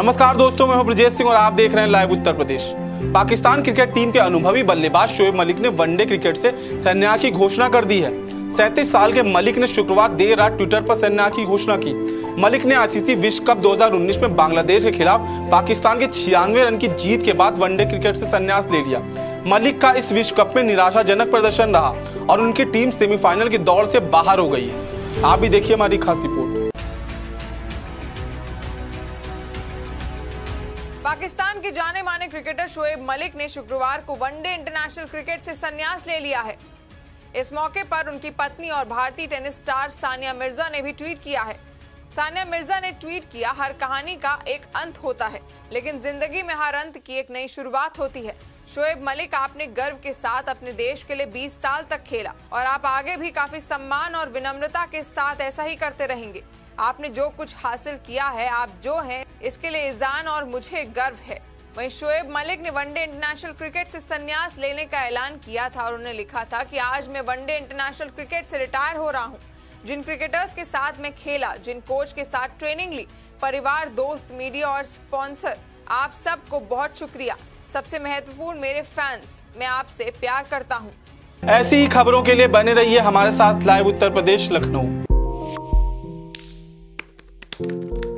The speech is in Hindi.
नमस्कार दोस्तों, मैं हूं ब्रजेश सिंह और आप देख रहे हैं live Uttar Pradesh. Pakistan cricket team के अनुभवी बल्लेबाज शोएब मलिक ने वनडे क्रिकेट से संन्यास की घोषणा कर दी है। 37 साल के मलिक ने शुक्रवार देर रात ट्विटर पर संन्यास की घोषणा की। मलिक ने आईसीसी विश्व कप 2019 में बांग्लादेश के खिलाफ पाकिस्तान के 96 रन की जीत के बाद वनडे क्रिकेट से संन्यास ले लिया। मलिक का इस विश्व कप में निराशाजनक प्रदर्शन रहा और उनकी टीम सेमीफाइनल की दौड़ से बाहर हो गई है। आप भी देखिए हमारी खास रिपोर्ट। पाकिस्तान के जाने माने क्रिकेटर शोएब मलिक ने शुक्रवार को वनडे इंटरनेशनल क्रिकेट से संन्यास ले लिया है। इस मौके पर उनकी पत्नी और भारतीय टेनिस स्टार सानिया मिर्जा ने भी ट्वीट किया है। सानिया मिर्जा ने ट्वीट किया, हर कहानी का एक अंत होता है, लेकिन जिंदगी में हर अंत की एक नई शुरुआत होती है। शोएब मलिक, आपने गर्व के साथ अपने देश के लिए 20 साल तक खेला और आप आगे भी काफी सम्मान और विनम्रता के साथ ऐसा ही करते रहेंगे। आपने जो कुछ हासिल किया है, आप जो हैं, इसके लिए इज़ान और मुझे गर्व है। वहीं शोएब मलिक ने वनडे इंटरनेशनल क्रिकेट से संन्यास लेने का ऐलान किया था और उन्होंने लिखा था कि आज मैं वनडे इंटरनेशनल क्रिकेट से रिटायर हो रहा हूं। जिन क्रिकेटर्स के साथ मैं खेला, जिन कोच के साथ ट्रेनिंग ली, परिवार, दोस्त, मीडिया और स्पॉन्सर, आप सबको बहुत शुक्रिया। सबसे महत्वपूर्ण मेरे फैंस, मैं आपसे प्यार करता हूँ। ऐसी ही खबरों के लिए बने रहिए हमारे साथ लाइव उत्तर प्रदेश लखनऊ।